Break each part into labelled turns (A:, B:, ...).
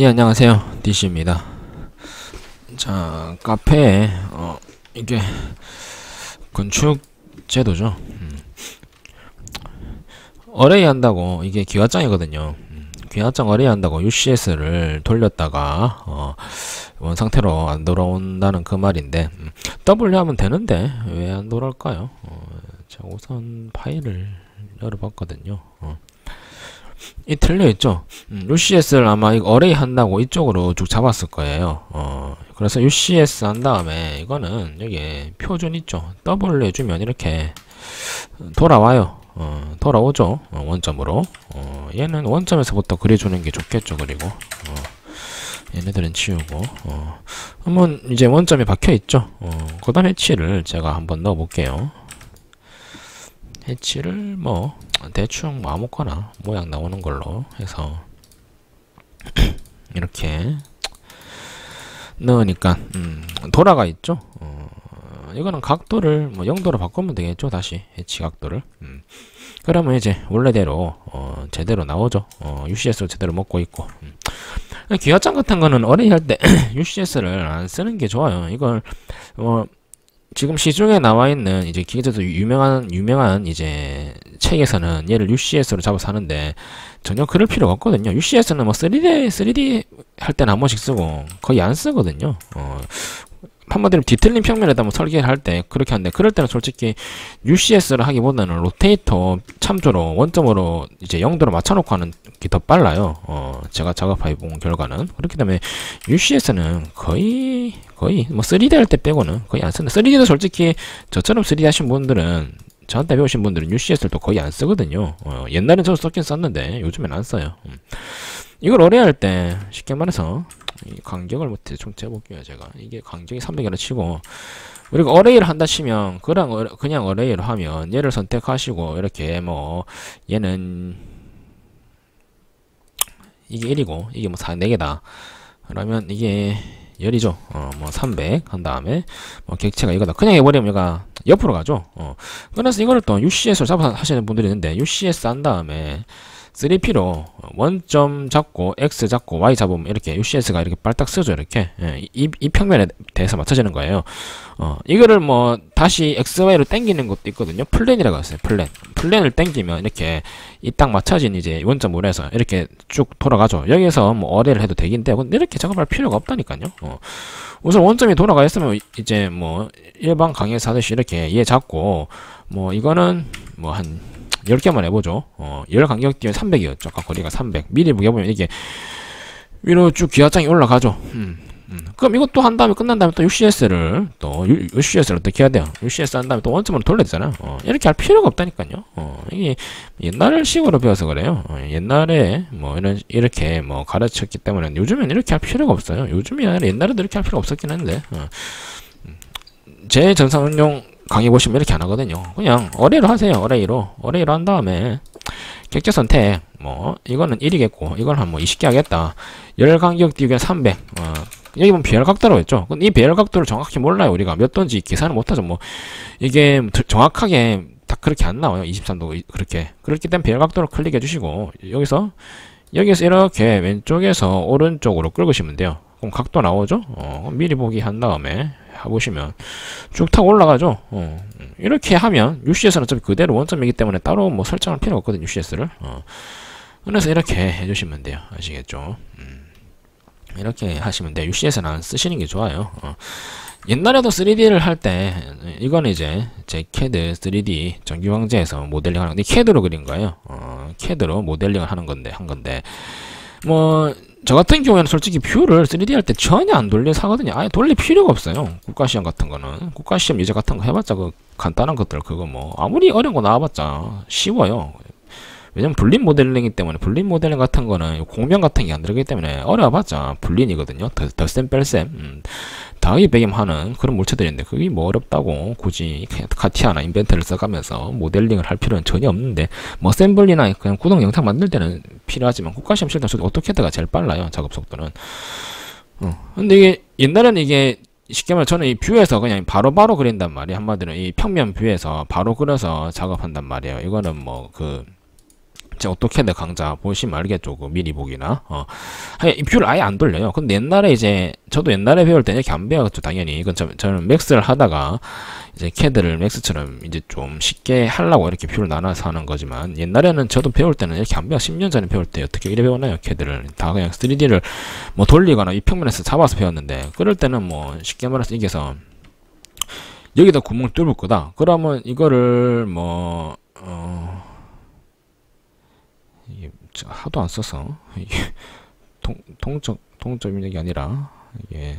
A: 예, 안녕하세요. DC입니다. 자, 카페에, 이게, 건축 제도죠. 어레이 한다고, 이게 기와장이거든요. 기와장 어레이 한다고 UCS를 돌렸다가, 원 상태로 안 돌아온다는 그 말인데, W 하면 되는데, 왜 안 돌아올까요? 자, 우선 파일을 열어봤거든요. 이 틀려있죠. UCS를 아마 이거 어레이 한다고 이쪽으로 쭉 잡았을 거예요. 그래서 UCS 한 다음에 이거는 여기 표준 있죠. W 해주면 이렇게 돌아와요. 돌아오죠. 원점으로. 얘는 원점에서부터 그려주는 게 좋겠죠. 그리고 얘네들은 치우고 한번 이제 원점에 박혀있죠. 그 다음 해치를 제가 한번 넣어 볼게요. 해치를 뭐 대충 뭐 아무거나 모양 나오는 걸로 해서 이렇게 넣으니까 돌아가 있죠. 이거는 각도를 뭐 0도로 바꾸면 되겠죠. 다시 해치 각도를. 그러면 이제 원래대로 제대로 나오죠. UCS를 제대로 먹고 있고. 기와장 같은 거는 어레이 할 때 UCS를 안 쓰는 게 좋아요. 이걸 지금 시중에 나와 있는 이제 기계에서 유명한 이제 책에서는 얘를 UCS로 잡아서 하는데 전혀 그럴 필요가 없거든요. UCS는 뭐 3D 할 때는 한 번씩 쓰고 거의 안 쓰거든요. 한마디로 뒤틀린 평면에다 뭐 설계를 할 때 그렇게 하는데 그럴 때는 솔직히 UCS를 하기보다는 로테이터 참조로 원점으로 이제 0도로 맞춰놓고 하는 게 더 빨라요. 제가 작업해 본 결과는 그렇기 때문에 UCS는 거의 뭐 3D 할 때 빼고는 거의 안 쓴다. 3D도 솔직히 저처럼 3D 하신 분들은 저한테 배우신 분들은 UCS를 또 거의 안 쓰거든요. 옛날엔 저도 썼긴 썼는데 요즘엔 안 써요. 이걸 어레이 할 때 쉽게 말해서 이 간격을 뭐 대충 재볼게요. 제가 이게 간격이 300이라 치고 그리고 어레이를 한다 치면 그냥 어레이를 하면 얘를 선택하시고 이렇게 뭐 얘는 이게 1이고 이게 뭐 4개다 그러면 이게 열이죠. 뭐 300 한 다음에 뭐 객체가 이거다. 그냥 해버리면 얘가 옆으로 가죠. 그래서 이거를 또 UCS로 잡아서 하시는 분들이 있는데 UCS 한 다음에 3P로 원점 잡고 X 잡고 Y 잡으면 이렇게 UCS가 이렇게 빨딱 쓰죠. 이렇게 이 평면에 대해서 맞춰지는 거예요. 이거를 뭐 다시 XY로 당기는 것도 있거든요. 플랜이라고 했어요. 플랜을 당기면 이렇게 이 딱 맞춰진 이제 원점으로 해서 이렇게 쭉 돌아가죠. 여기서 뭐 어레이를 해도 되긴데 이렇게 작업할 필요가 없다니까요. 우선 원점이 돌아가 있으면 이제 뭐 일반 강의에서 하듯이 이렇게 얘 잡고 뭐 이거는 뭐 한 10개만 해보죠. 열 간격 뛰면 300이었죠. 아까 거리가 300. 미리 보면 이게 위로 쭉 기와장이 올라가죠. 그럼 이것도 한 다음에 끝난 다음에 또 UCS를 어떻게 해야 돼요? UCS 한 다음에 또 원점으로 돌려야 되잖아요. 이렇게 할 필요가 없다니까요. 이게 옛날 식으로 배워서 그래요. 옛날에 뭐 이렇게 뭐 가르쳤기 때문에 요즘엔 이렇게 할 필요가 없어요. 요즘이 아니라 옛날에도 이렇게 할 필요가 없었긴 한데 제 전산운용 강의 보시면 이렇게 안 하거든요. 그냥 어레이로 하세요. 어레이로 한 다음에 객체 선택 뭐 이거는 1이겠고 이걸 한 뭐 20개 하겠다. 열 간격 띄우기 300 여기 보면 배열 각도라고 했죠. 이 배열 각도를 정확히 몰라요. 우리가 몇 도인지 계산을 못하죠. 뭐 이게 정확하게 딱 그렇게 안 나와요. 23도 그렇게. 그렇기 때문에 배열 각도를 클릭해 주시고 여기서 이렇게 왼쪽에서 오른쪽으로 끌으시면 돼요. 그럼 각도 나오죠. 미리 보기 한 다음에 해보시면 쭉 타고 올라가죠. 이렇게 하면 UCS는 어차피 그대로 원점이기 때문에 따로 뭐 설정할 필요가 없거든요. UCS를. 그래서 이렇게 해주시면 돼요. 아시겠죠? 이렇게 하시면 돼요. UCS는 안 쓰시는 게 좋아요. 옛날에도 3D를 할 때 이거는 이제 제 CAD 3D 전기광재에서 모델링 하는 건데 CAD로 그린 거예요. CAD로 모델링을 한 건데 뭐 저 같은 경우에는 솔직히 뷰를 3D 할 때 전혀 안 돌려서 하거든요. 아예 돌릴 필요가 없어요. 국가시험 같은 거는. 국가시험 예제 같은 거 해봤자 그 간단한 것들 그거 뭐 아무리 어려운 거 나와봤자 쉬워요. 왜냐면 불린 모델링이기 때문에 불린 모델링 같은 거는 공명 같은 게 안 들어가기 때문에 어려워봤자 불린이거든요. 덧셈 뺄셈 더하기 빼기만 하는 그런 물체들인데 그게 뭐 어렵다고 굳이 카티아나 인벤트를 써가면서 모델링을 할 필요는 전혀 없는데 뭐 셈블리나 그냥 구동 영상 만들 때는 필요하지만 국가시험 칠 때는 오토캐드가 제일 빨라요. 작업 속도는. 근데 이게 옛날에는 이게 쉽게 말해 저는 이 뷰에서 그냥 바로바로 그린단 말이에요. 한마디로 이 평면 뷰에서 바로 그려서 작업한단 말이에요. 이거는 뭐 제 오토캐드 강좌 보시면 알겠죠. 그 미리 보기나. 이 뷰를 아예 안 돌려요. 근데 옛날에 이제, 저도 옛날에 배울 때 이렇게 안 배웠죠, 당연히. 이건 저는 맥스를 하다가, 이제 캐드를 맥스처럼 이제 좀 쉽게 하려고 이렇게 뷰를 나눠서 하는 거지만, 옛날에는 저도 배울 때는 이렇게 안 배워. 10년 전에 배울 때 어떻게 이래 배웠나요, 캐드를. 다 그냥 3D를 뭐 돌리거나 이 평면에서 잡아서 배웠는데, 그럴 때는 뭐, 쉽게 말해서 이게서, 여기다 구멍을 뚫을 거다. 그러면 이거를 뭐, 이게 하도 안 써서 이게 동적 입력이 아니라 이게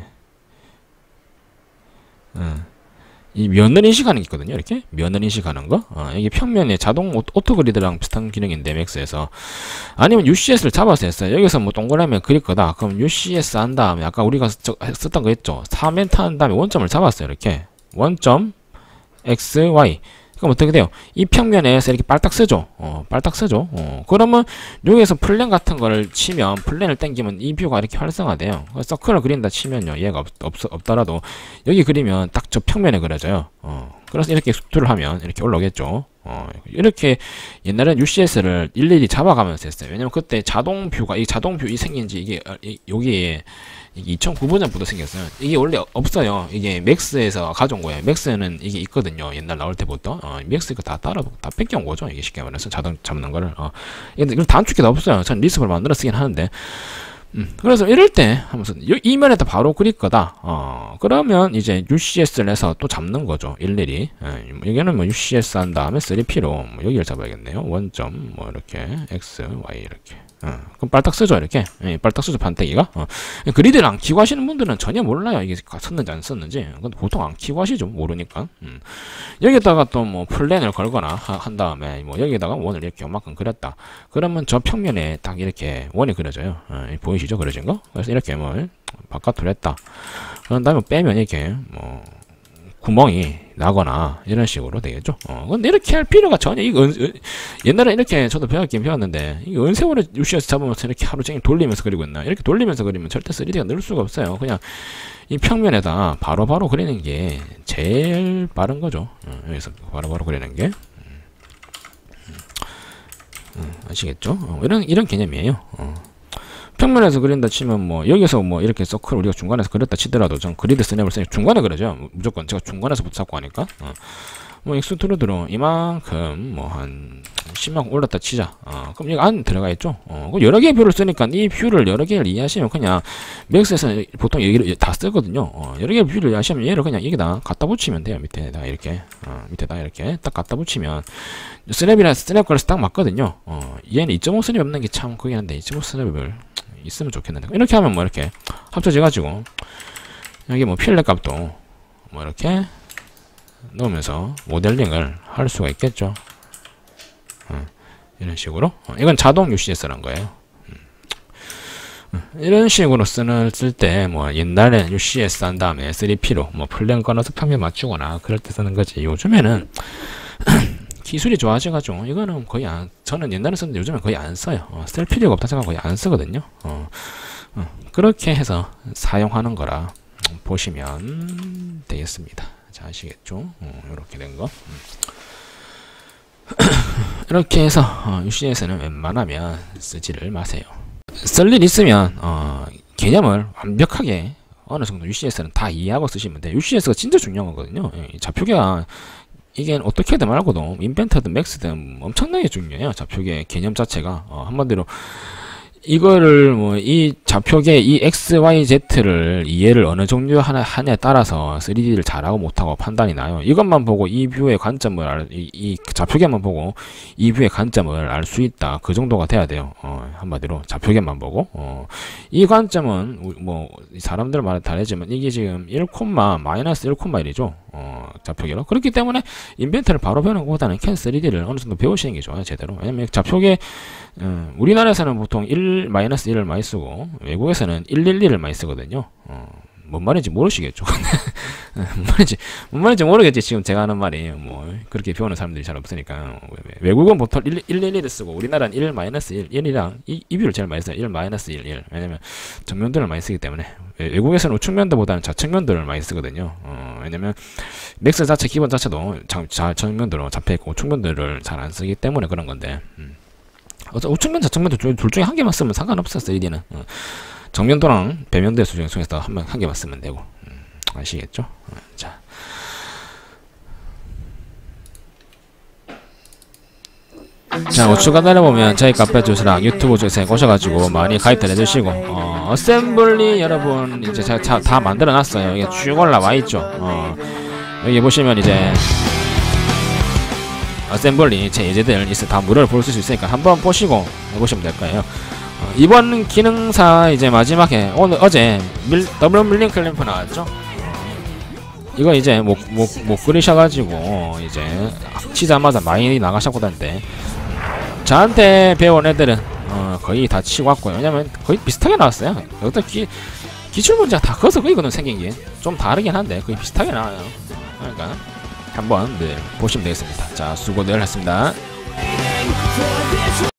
A: 이 면을 인식하는 게 있거든요. 이렇게 면을 인식하는 거. 이게 평면에 자동 오토그리드랑 비슷한 기능인데 맥스에서 아니면 UCS를 잡아서 했어요. 여기서 뭐 동그라미 그릴 거다. 그럼 UCS 한 다음에 아까 우리가 썼던 거 있죠. 3멘트 한 다음에 원점을 잡았어요. 이렇게 원점 X, Y. 그럼 어떻게 돼요? 이 평면에서 이렇게 빨딱 쓰죠. 빨딱 쓰죠. 그러면 여기에서 플랜 같은 거를 치면 플랜을 당기면 이 뷰가 이렇게 활성화돼요. 서클을 그린다 치면요. 얘가 없더라도 여기 그리면 딱 저 평면에 그려져요. 그래서 이렇게 수투를 하면 이렇게 올라오겠죠. 이렇게 옛날엔 UCS를 일일이 잡아가면서 했어요. 왜냐면 그때 자동 뷰가 이 생긴 지 이게 여기에 2009버전부터 생겼어요. 이게 원래 없어요. 이게 맥스에서 가져온 거예요. 맥스는 이게 있거든요. 옛날 나올 때부터. 맥스 이거 다 뺏겨온 거죠. 이게 쉽게 말해서 자동 잡는 거를. 이걸 단축키도 없어요. 전 리스프를 만들어 쓰긴 하는데. 그래서 이럴 때 하면서 이 면에다 바로 그릴 거다. 그러면 이제 UCS를 해서 또 잡는 거죠. 일일이. 여기는 뭐 UCS 한 다음에 3P로 뭐 여기를 잡아야겠네요. 원점 뭐 이렇게 X, Y 이렇게. 그럼 빨딱 쓰죠. 이렇게. 빨딱 쓰죠. 판때기가. 그리드를 안 키고 하시는 분들은 전혀 몰라요. 이게 썼는지 안 썼는지. 근데 보통 안 키고 하시죠. 모르니까. 여기다가 또 뭐 플랜을 걸거나 한 다음에 뭐 여기다가 원을 이렇게 요만큼 그렸다. 그러면 저 평면에 딱 이렇게 원이 그려져요. 보이시죠? 그려진 거? 그래서 이렇게 뭐 바깥으로 했다. 그런 다음에 빼면 이렇게 뭐 구멍이 나거나 이런 식으로 되겠죠. 근데 이렇게 할 필요가 전혀 이거 옛날에 이렇게 저도 배웠긴 배웠는데 이거 은세월에 UCS 잡으면서 이렇게 하루 종일 돌리면서 그리고 있나 이렇게 돌리면서 그리면 절대 3D가 늘 수가 없어요. 그냥 이 평면에다 바로바로 그리는 게 제일 빠른 거죠. 여기서 바로바로 그리는 게 아시겠죠? 이런 개념이에요. 평면에서 그린다 치면 뭐 여기서 뭐 이렇게 서클 우리가 중간에서 그렸다 치더라도 전 그리드 스냅을 쓰니 중간에 그려죠. 무조건 제가 중간에서부터 잡고 하니까 뭐 익스트루드로 이만큼 뭐 한 10만큼 올렸다 치자. 그럼 여기 안 들어가 있죠. 여러 개의 뷰를 쓰니까 이 뷰를 여러 개를 이해하시면 그냥 맥스에서 보통 여기를 다 쓰거든요. 여러 개의 뷰를 이해하시면 얘를 그냥 여기다 갖다 붙이면 돼요. 밑에다 이렇게 밑에다 이렇게 딱 갖다 붙이면 스냅 걸어서 딱 맞거든요. 얘는 2.5 스냅이 없는 게 참 그긴 한데 2.5 스냅을 있으면 좋겠는데 이렇게 하면 뭐 이렇게 합쳐져 가지고 여기 뭐 필렛 값도 뭐 이렇게 넣으면서 모델링을 할 수가 있겠죠. 이런 식으로 이건 자동 UCS란 거예요. 이런 식으로 쓸 때 뭐 옛날에 UCS 한 다음에 3P로 뭐 플랜 꺼내서 평면 맞추거나 그럴 때 쓰는 거지. 요즘에는 기술이 좋아져가지고 이거는 거의 저는 옛날에 썼는데 요즘엔 거의 안 써요. 쓸 필요가 없다 생각 거의 안 쓰거든요. 그렇게 해서 사용하는 거라 보시면 되겠습니다. 자, 아시겠죠? 이렇게 된 거. 이렇게 해서 UCS는 웬만하면 쓰지를 마세요. 쓸 일 있으면 개념을 완벽하게 어느 정도 UCS는 다 이해하고 쓰시면 돼요. UCS가 진짜 중요한 거거든요. 좌표계가 이게 어떻게든 말고도 인벤터든 맥스든 엄청나게 중요해요. 좌표계 개념 자체가 한마디로 이거를 뭐 이 좌표계 이 X, Y, Z를 이해를 어느 정도 하냐에 따라서 3D를 잘하고 못하고 판단이 나요. 이것만 보고 이 뷰의 관점을 이 좌표계만 보고 이 뷰의 관점을 알 수 있다. 그 정도가 돼야 돼요. 한마디로 좌표계만 보고 이 관점은 뭐 사람들 말은 다르지만 이게 지금 1, 마이너스 1,1이죠. 좌표계로. 그렇기 때문에 인벤터를 바로 배우는 것보다는 캔 3D를 어느 정도 배우시는 게 좋아요. 제대로. 왜냐면 좌표계 우리나라에서는 보통 1-1을 많이 쓰고 외국에서는 111을 많이 쓰거든요. 뭔 말인지 모르시겠죠. 뭔 말인지 모르겠지. 지금 제가 하는 말이 뭐 그렇게 배우는 사람들이 잘 없으니까. 외국은 보통 111을 쓰고 우리나라는 1-1, 1이랑 이 뷰를 제일 많이 써요. 1-1, 1. 왜냐면 정면도를 많이 쓰기 때문에. 외국에서는 우측면도보다는 좌측면도를 많이 쓰거든요. 왜냐면 맥스 자체 기본 자체도 정면도로 잡혀있고 우측면도를 잘 안 쓰기 때문에 그런 건데 우측면 좌측면도 둘 중에 한 개만 쓰면 상관없어. 3D는 정면도랑 배면도 중에서 한 개만 쓰면 되고. 아시겠죠? 자, 우측 하단에 보면 저희 카페 주소랑 유튜브 주소에 오셔가지고 많이 가입들 해주시고, 어셈블리 여러분 이제 제가 다 만들어놨어요. 이게 쭉 올라와 있죠. 여기 보시면 이제 어셈블리 제 예제들 다 무료로 볼 수 있으니까 한번 보시고 해보시면 될 거예요. 이번 기능사 이제 마지막에 어제 더블 밀링 클램프 나왔죠. 이거 이제 못 그리셔가지고 이제 치자마자 많이 나가셨거든요. 저한테 배운 애들은 거의 다 치고 왔고요. 왜냐면 거의 비슷하게 나왔어요. 어떤 기출 문제가 다 커서 그거는 생긴 게 좀 다르긴 한데 거의 비슷하게 나와요. 그러니까 한번 보시면 되겠습니다. 자, 수고들 했습니다.